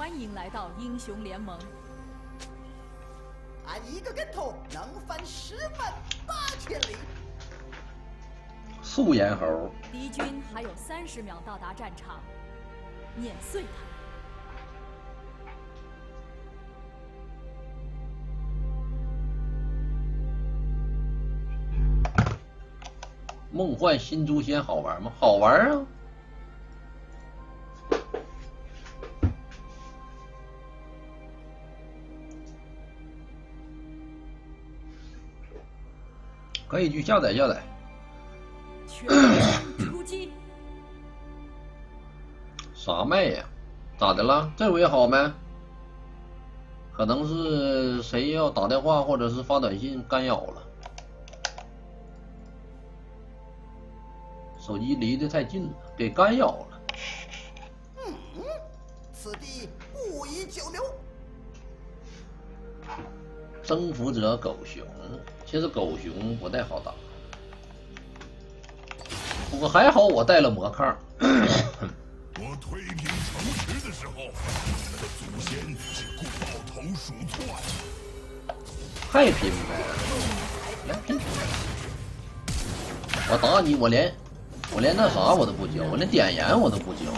迎来到英雄联盟。 俺一个跟头能翻108000里。 素颜猴。 敌军还有30秒到达战场，碾碎他。 梦幻新诛仙好玩吗？好玩啊！可以去下载下载。 全军出击！ 啥麦呀？咋的了？这回好没？可能是谁要打电话或者是发短信干扰了。 手机离得太近了，给干扰了。 此地不宜久留。 征服者狗熊，其实狗熊不太好打，不过还好我带了魔抗。 我推平城池的时候，我的祖先是顾老头鼠窜。 太拼呗，来拼！我打你，我连那啥我都不交，我连点烟我都不交。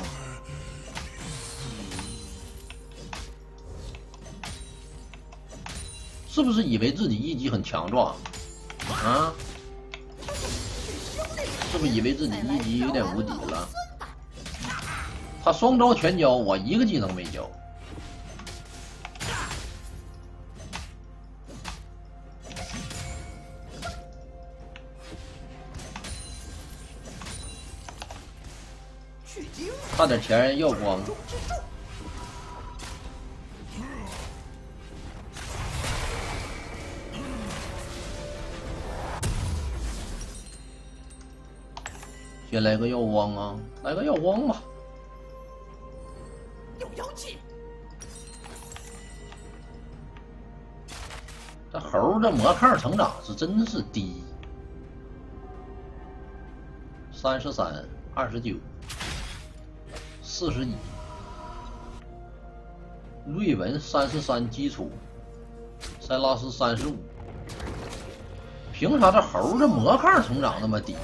是不是以为自己一级很强壮啊？是不是以为自己一级有点无敌了？他双招全交，我一个技能没交。差点钱要光。先来个药光啊，来个药光吧。 有妖气。 这猴这魔抗成长是真是低，33、29。41，瑞文33基础，塞拉斯35，凭啥这猴这魔抗成长那么低？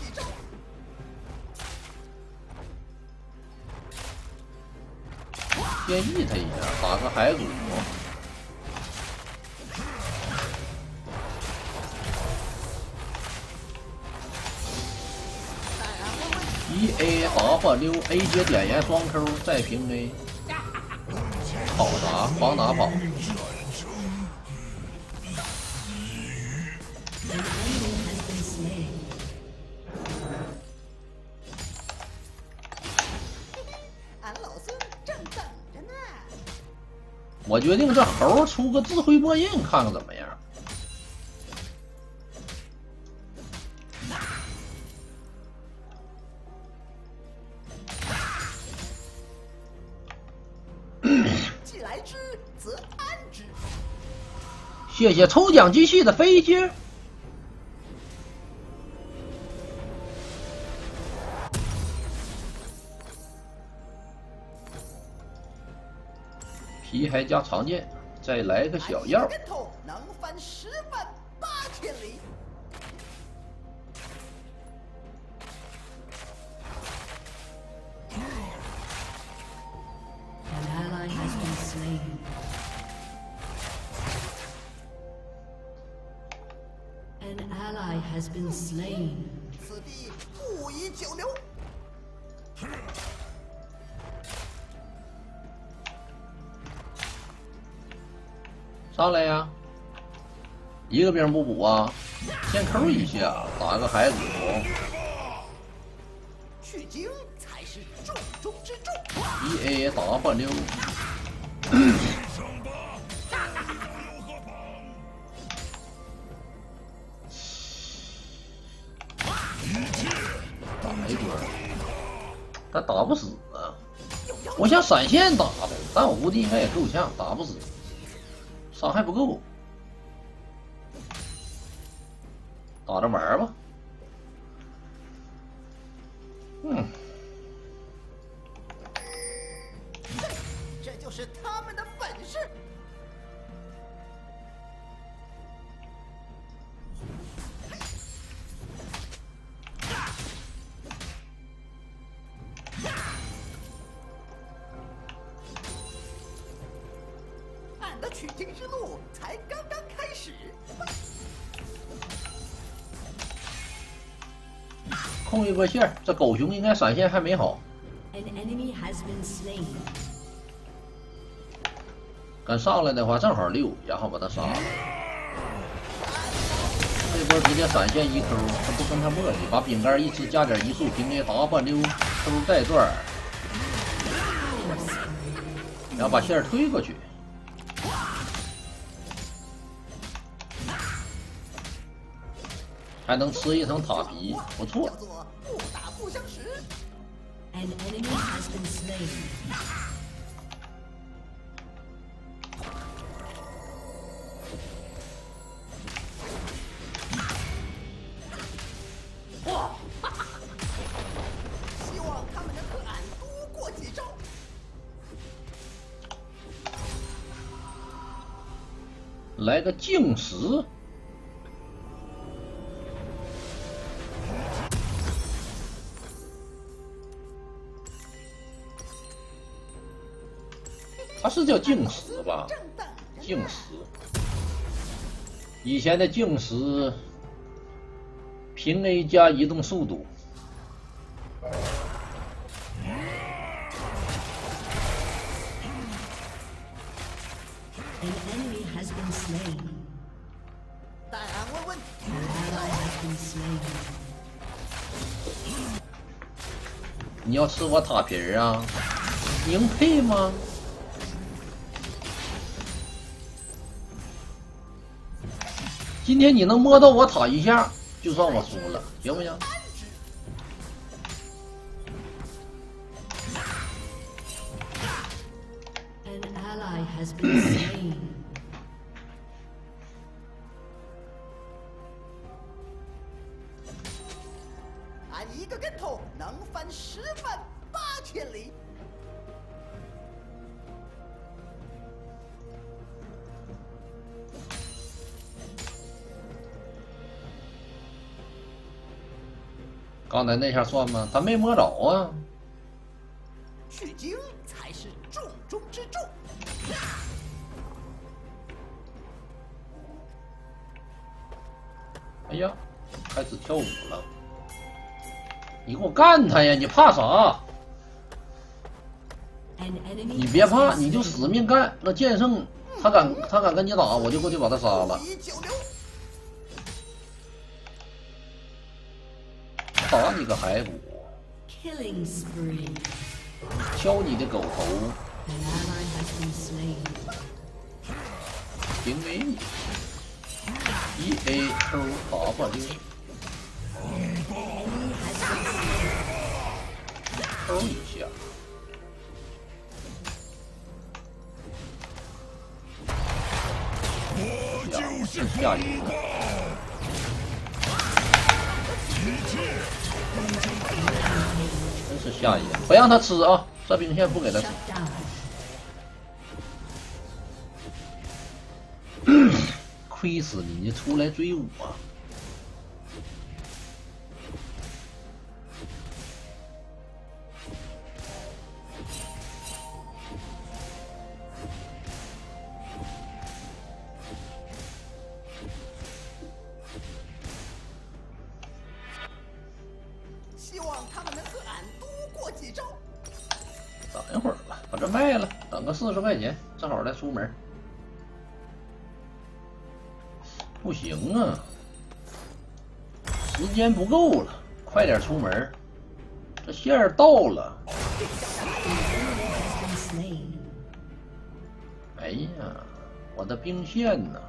先抑他一下，打个骸骨。1A W A 接点烟双 Q 再平 A， 跑啥？往哪跑俺老孙正等着呢。 我决定这猴出个智慧播印，看看怎么样。 既来之，则安之。 谢谢抽奖机器的飞机。皮还加长剑，再来个小药。 跟头能翻108000里。 An ally has been slain. An ally has been slain. 此地不宜久留。 上来呀！一个兵不补啊，先扣一下，打个骸骨。 去精才是重中之重。 1A 打换溜。打一波，但打不死啊！我想闪现打的，但我估计应该也够呛，打不死。伤害不够，打着玩吧。 这就是他取经之路才刚刚开始。 控一个线，这狗熊应该闪现还没好。 An enemy has been slain. 敢上来的话正好6，然后把他杀了。这波直接闪现1Q，他不跟他磨叽，把饼干一吃加点移速平 A，W，Q 带转，然后把线推过去。还能吃一层塔皮，不错。 叫做不打不相识。 An enemy has been slain. 希望他们能和俺多过几招。 来个净石。 它是叫净石吧？净石，以前的净石，平 A 加移动速度。 An enemy has been slain. 带俺问问， An ally has been slain. 你要吃我塔皮儿啊？宁配吗？ 今天你能摸到我塔一下，就算我输了，行不行？ An ally has been slain. 俺一个跟头能翻10万8千里。 刚才那下算吗？他没摸着啊。 取经才是重中之重。 哎呀，开始跳舞了！你给我干他呀！你怕啥？ An enemy 你别 has 怕， been 你就 slain. 死命干。那剑圣他敢跟你打，我就过去把他杀了。 一九流， 打你个骸骨！ Killing spree. 敲你的狗头！ An ally has been slain. 平 A 1AQ W Q 一下。 下一个，真是下一个，不让他吃啊！这兵线不给他吃。 Shut down. 亏死你！你出来追我！ 希望他们能和俺多过几招。 等一会儿吧，把这卖了，等个40块钱，正好再出门。不行啊，时间不够了，快点出门。这线儿到了。 Has been slain. 哎呀，我的兵线呢？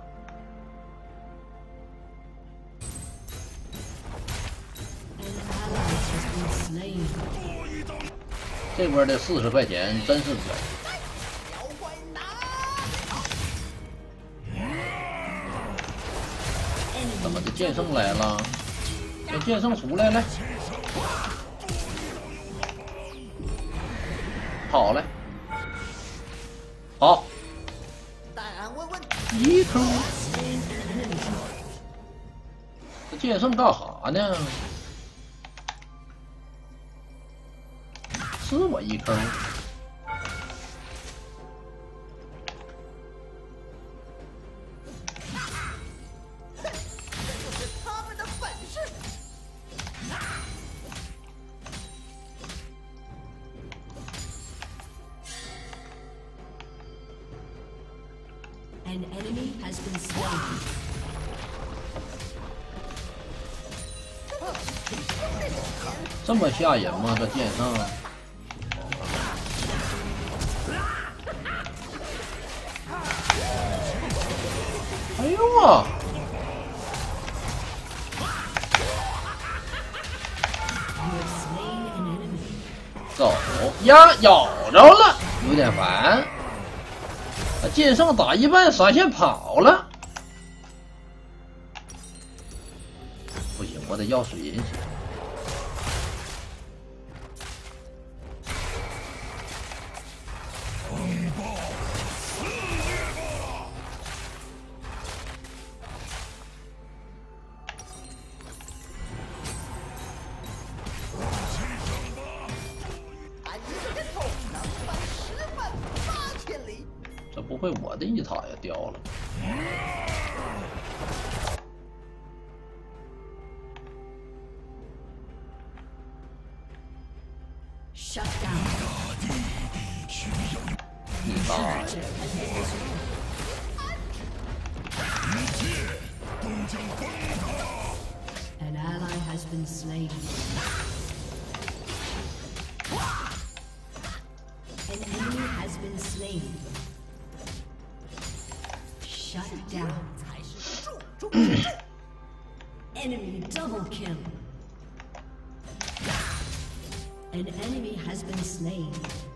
An ally has been slain. 这波的40块钱真是屌！ 妖怪拿！ 怎么这剑圣来了？这剑圣出来了，跑了，好带俺问问， 1Q。这剑圣干哈呢？吃我1Q。 An enemy has been slain. 这么吓人吗？这剑圣？哎呦啊！走呀，咬着了，有点烦。剑圣打一半闪现跑了，不行，我得要水银血。 这不会我的一塔也掉了。 Shut down. 你大爷！ An ally has been slain. An enemy has been slain. Shut down. Enemy double kill. An enemy has been slain.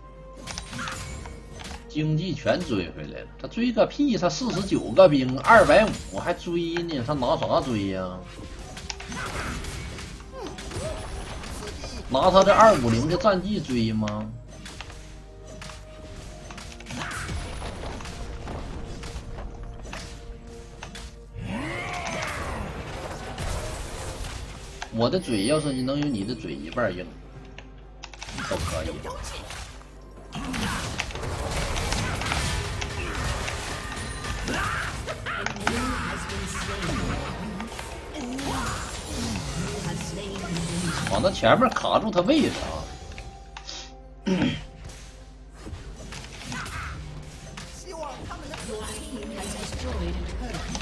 经济全追回来了，他追个屁！他49个兵，250还追呢，他拿啥追呀？拿他这250的战绩追吗？我的嘴要是你能有你的嘴一半硬，都可以。 往他前面卡住他位置啊！ 希望他们能 Your team has destroyed a turret.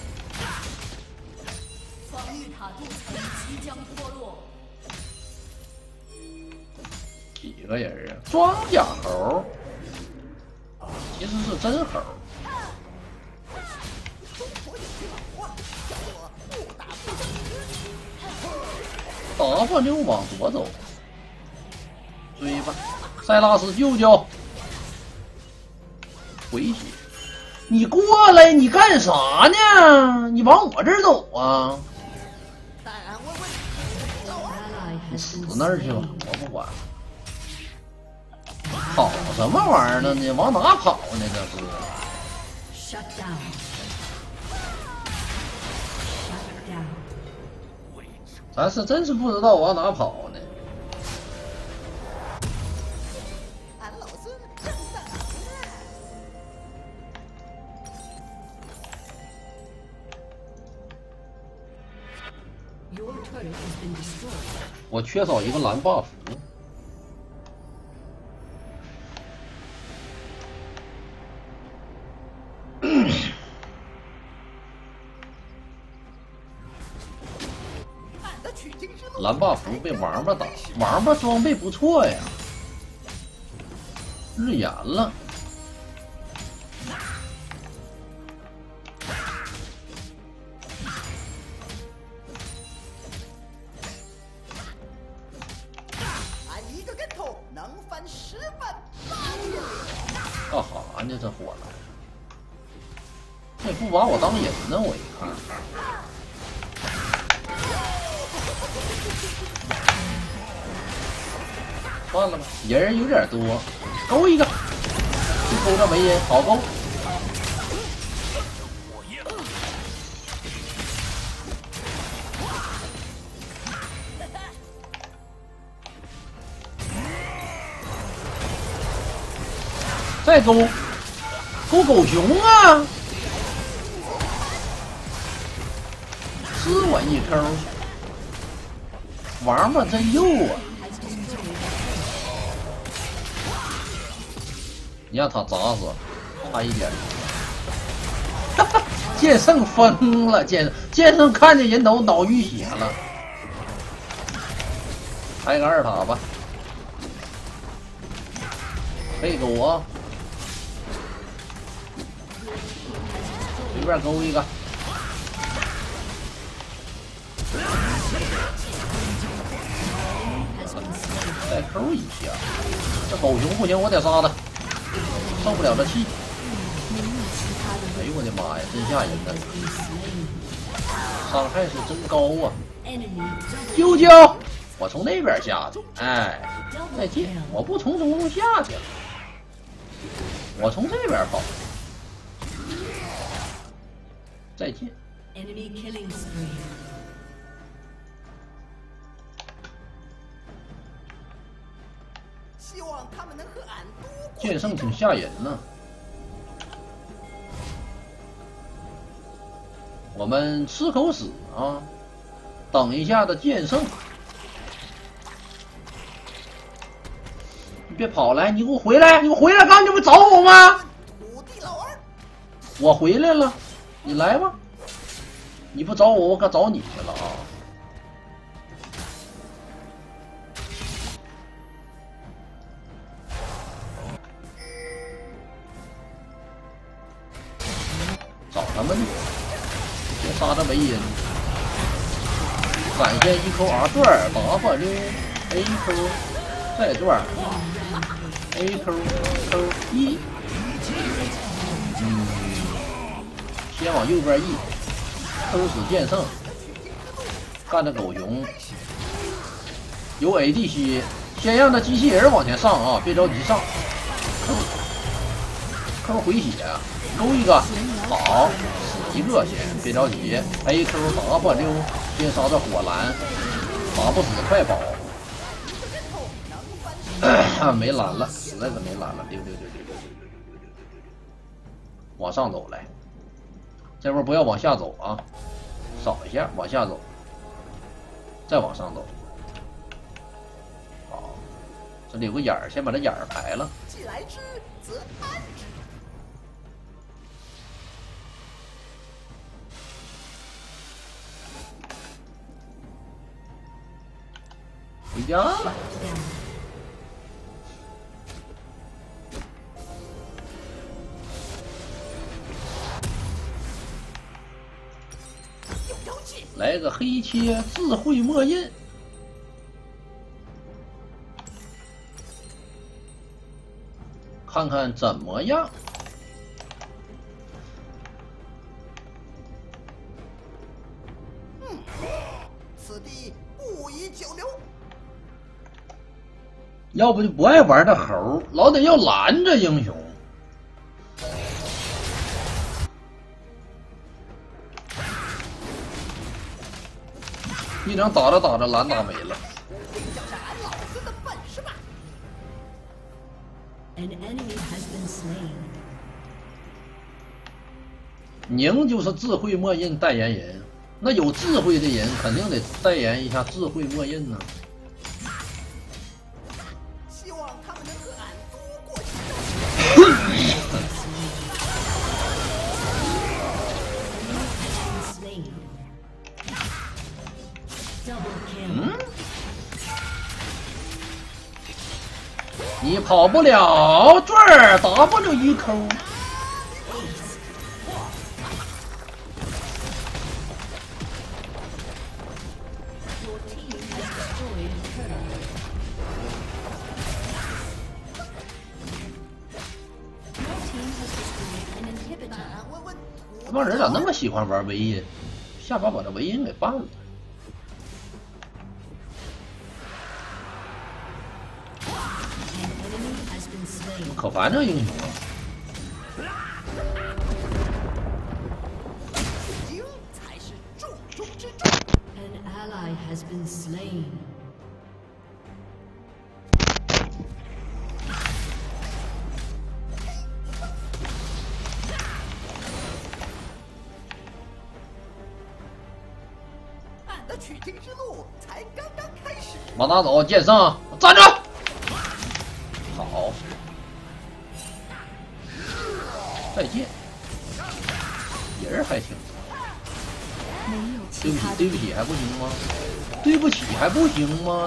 防御塔筑层即将脱落。 几个人啊？装甲猴，其实是真猴。打发就往左走，追吧，塞拉斯舅舅，回血！你过来，你干啥呢？你往我这儿走啊？ Ally 你 has 死 been 那儿去吧， slain. 我不管。跑什么玩意儿呢？你往哪跑呢？这是？ Shut down. Shut down. 咱是真是不知道往哪跑呢。 俺老孙真的 Your turret has been destroyed. 我缺少一个蓝 buff。蓝 buff 被王八打，王八装备不错呀，日炎了。 俺一个跟头能翻10万8千里。 干哈呢？这火来，这也不把我当人呢？我一看。 算了吧，人有点多，勾一个，就勾这没人，好勾。再勾，勾狗熊啊！吃我一抠，王八真幼啊！ 你让他砸死，差一点。 剑圣疯了，剑圣看见人头脑淤血了，开个2塔吧，配个我，随便勾一个。再抠一下，这狗熊不行，我得杀他，受不了这气。哎呦我的妈呀，真吓人呐！伤害是真高啊！啾啾，我从那边下去，哎，再见，我不从中路下去了，我从这边跑，再见。 Enemy killing spree. 希望他们能和俺度过。 剑圣挺吓人呢。我们吃口屎啊！等一下的剑圣，你别跑来！你给我回来！你给我回来！刚才你不找我吗？ 土地老儿， 我回来了，你来吧。你不找我，我可找你去了啊！找他们呢，先杀这维因，闪现一扣 R 转，W A Q 再转 A Q Q E， 先往右边 E。Q 死剑圣，干这狗熊，有 ADC， 先让他机器人往前上啊，别着急上。Q 回血，勾一个，好，死一个先，别着急。AQ W 先烧这火蓝，打不死快跑。没蓝了，实在是没蓝了，溜。往上走来，这波不要往下走啊。扫一下，往下走，再往上走。好，这里有个眼儿，先把这眼儿排了。 既来之，则安之。 回家了。来个黑切智慧墨印，看看怎么样。 此地不宜久留。 要不就不爱玩的猴，老得要拦着英雄。一整打着打着蓝打没了。 这是俺老子的本事吧。 An enemy has been slain. 宁就是智慧墨印代言人，那有智慧的人肯定得代言一下智慧墨印呢。 希望他们能和俺度过一段。你跑不了，这儿W 一扣。这帮人咋那么喜欢玩维音？下把把这维音给办了。可烦这英雄啊！ 赢才是重中之重。 An ally has been slain. 俺的取经之路才刚刚开始。 往哪走？剑圣，站着！好。再见， 人还挺。 没有对不起， 其他的对不起，还不行吗？对不起，还不行吗？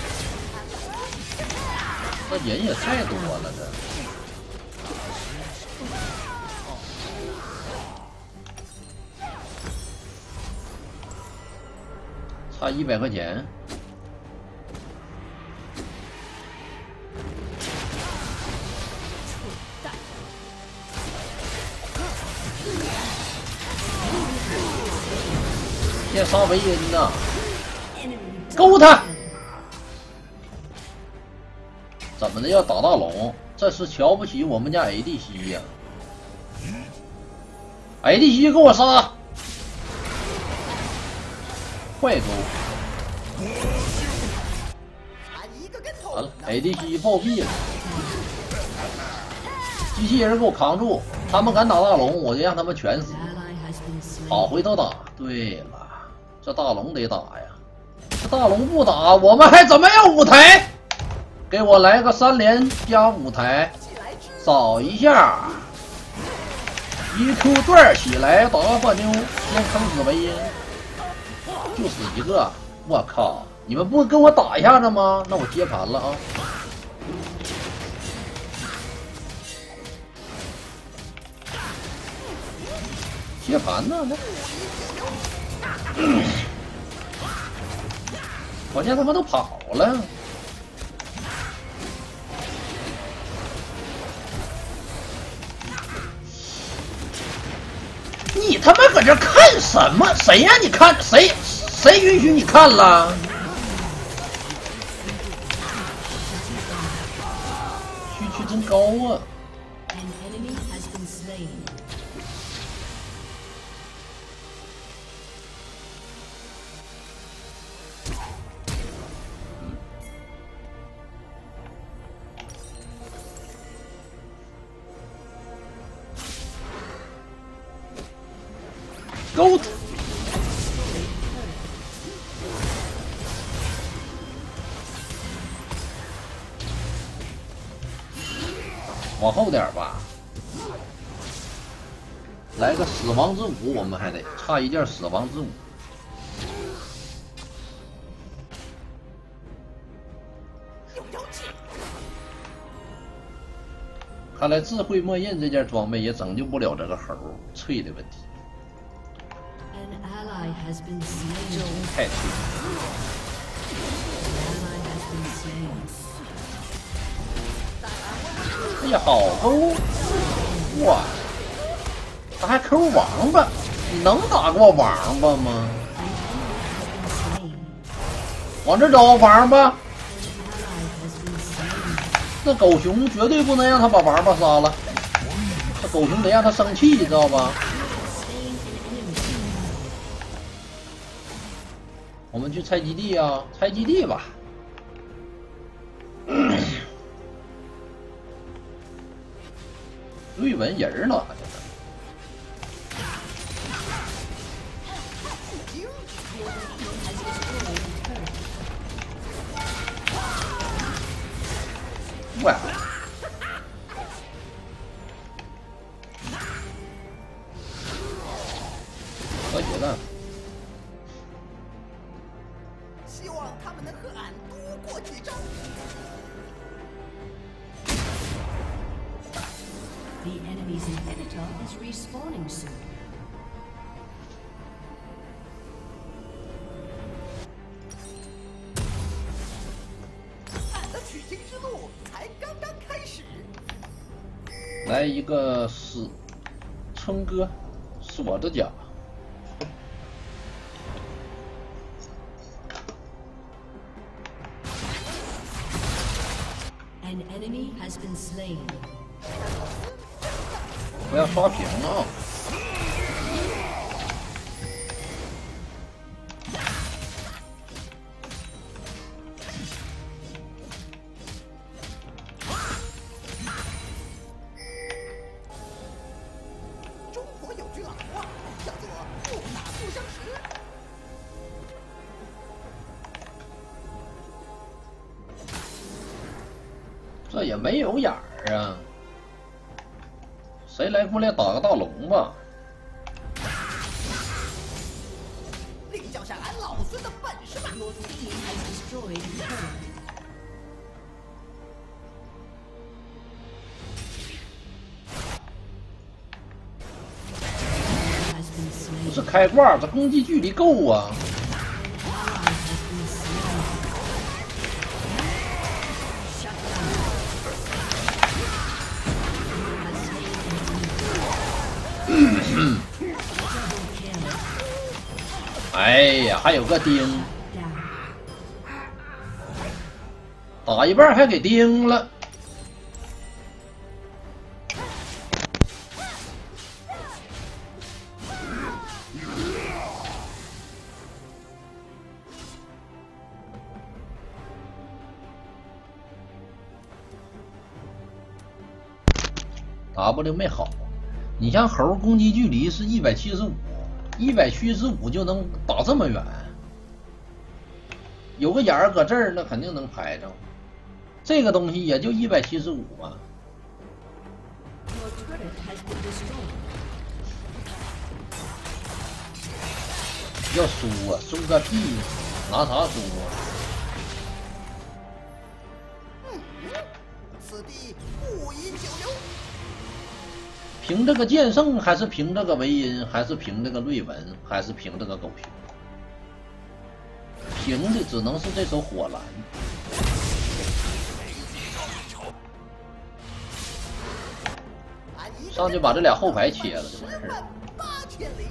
这人也太多了，差100块钱。先杀维恩呐，勾他！怎么的要打大龙？这是瞧不起我们家 ADC 呀！ADC 给我杀！坏勾！完了 ，ADC 暴毙了，机器人给我扛住！他们敢打大龙，我就让他们全死。好，回头打。对了。这大龙得打呀！这大龙不打，我们还怎么样舞台？给我来个3连加舞台，扫一下。EQ 段起来，打发妞，先坑死维因，就死一个。我靠！你们不跟我打一下子吗？那我接盘了啊！接盘呢？那。关键他们都跑了，你他妈搁这看什么？谁让你看？谁允许你看了？区真高啊！勾他！往后点吧，来个死亡之舞，我们还得差一件死亡之舞。看来智慧墨印这件装备也拯救不了这个猴脆的问题。太脆了！哎呀，好勾！哇，他还抠王八，你能打过王八吗？往这找王八！这狗熊绝对不能让他把王八杀了，这狗熊得让他生气，你知道吧？我们去拆基地啊，拆基地吧。瑞文人哪去了？哇！和谐的。 希望他们能和俺多过几招。 The enemy's inhibitor is respawning soon. 俺的取经之路才刚刚开始。 来一个春哥，是我的甲。 An enemy has been slain. 不要刷屏啊！ 中国有句老话，叫做“不打不相识”。 这也没有眼儿啊！谁来过来打个大龙吧？ Your team has destroyed a turret. Has been 不 slain. 是开挂，这攻击距离够啊！ Ally has been slain. Shut down. Has slain an enemy. Double kill. 哎呀，还有个钉， Down. 打一半还给钉了。W 没好，你像猴攻击距离是175，175就能打这么远，有个眼儿搁这儿，那肯定能拍着。这个东西也就175嘛。 Your turret has been destroyed. 要输啊，输个屁！拿啥输啊？ 此地不宜久留。 凭这个剑圣，还是凭这个维因，还是凭这个瑞文，还是凭这个狗熊？凭的只能是这手火蓝。上去把这俩后排切了就完事儿。 8000里。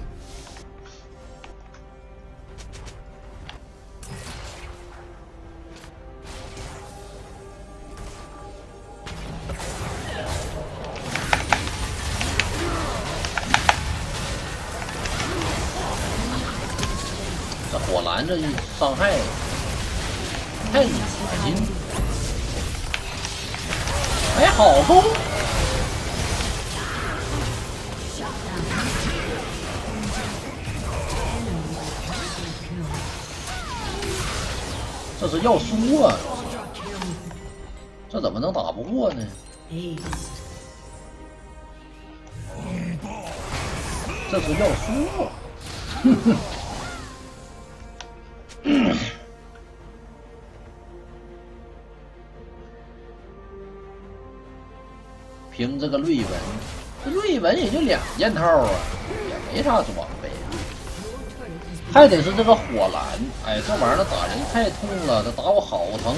这火蓝这伤害太恶心！哎，好攻！这是要输啊！这怎么能打不过呢？ Ace. 这是要输啊！哼哼。凭这个瑞文，这瑞文也就2件套啊，也没啥装备，还得是这个火蓝。哎，这玩意儿打人太痛了，这打我好疼。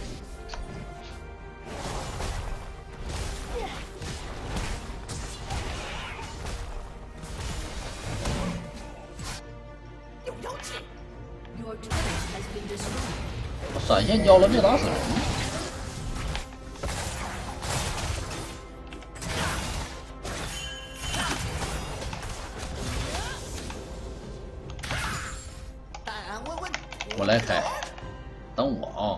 有妖气。 Your turret has been destroyed. 我闪现交了没打死人。 敢问问， 我来开，等我啊！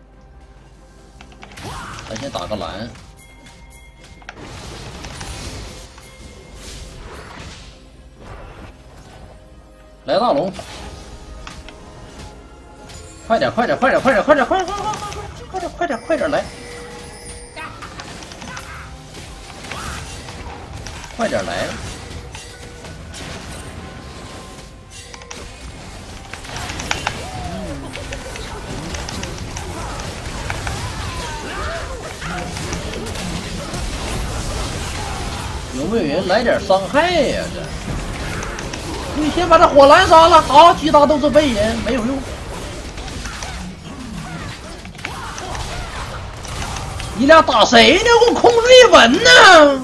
咱先打个蓝，来大龙，快点快点快点快点快点快点快点快点快点快点来，快点来！ 有没有人来点伤害呀？这，你先把这火蓝杀了，好，其他都是背人，没有用。你俩打谁呢？我控瑞文呢？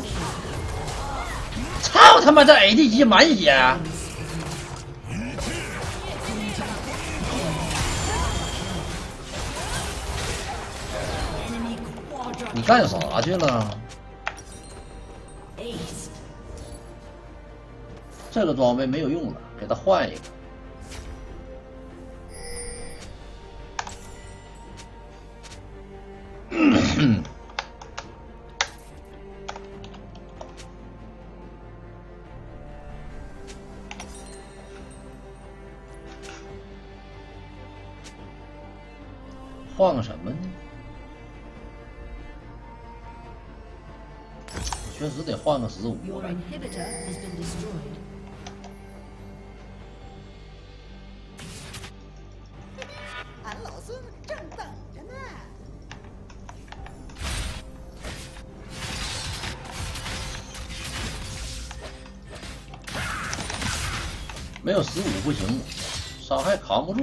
操他妈的 AD 级满血！你干啥去了？ Ace. 这个装备没有用了，给他换一个。换个什么呢？确实得换个15 Your 了。 inhibitor has been destroyed. 没有15不行，伤害扛不住。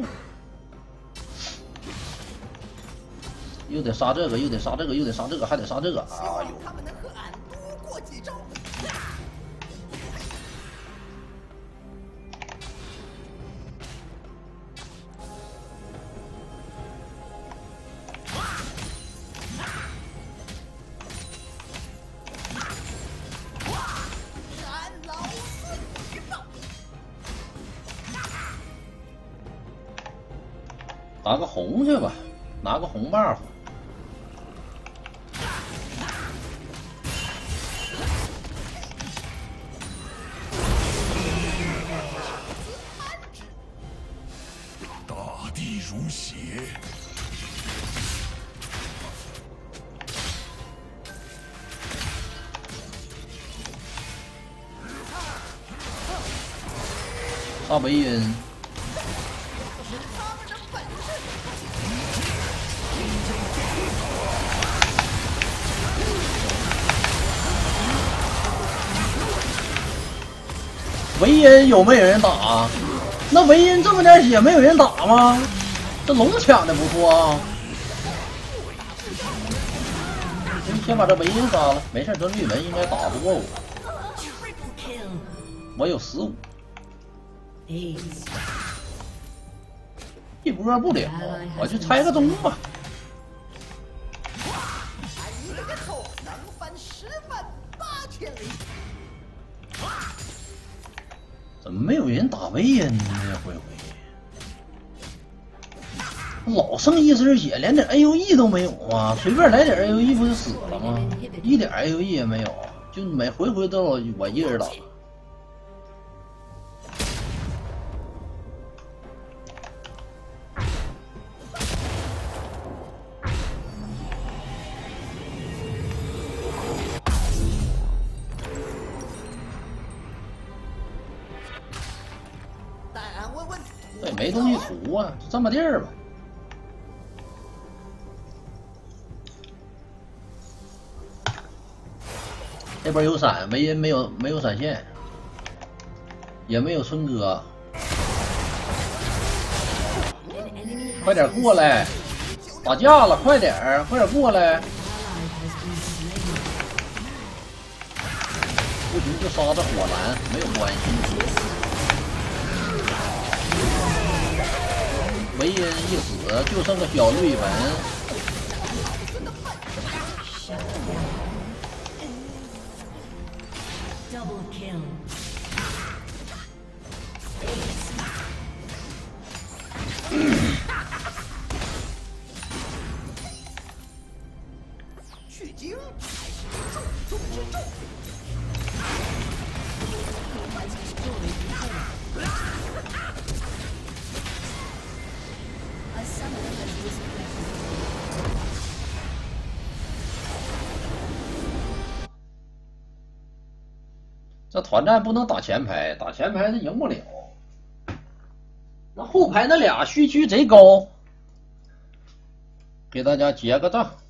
又得杀这个，又得杀这个，又得杀这个，还得杀这个。哎呦！ 他们能和俺多过几招。 拿个红去吧，拿个红 buff。 大地如血。 杀维恩。维恩有没有人打？那维恩这么点血，没有人打吗？这龙抢的不错啊！先把这维恩杀了，没事，这绿门应该打不过我。我有15，一波不了，我就拆个中吧。 一个跟头能翻10万8千里。 怎么没有人打维恩呢？回老剩一身血，连点 AOE 都没有啊！随便来点 AOE 不就死了吗？一点 AOE 也没有，就每回都我一人打。对，没东西涂啊，就这么地儿吧。这边有闪，维恩没有闪现，也没有春哥，快点过来，打架了，快点过来！不行就杀这火蓝，没有关系。维恩一死，就剩个小绿门。 取经才是重中之重。 这团战不能打前排，打前排他赢不了。那后排那俩虚区贼高，给大家结个账。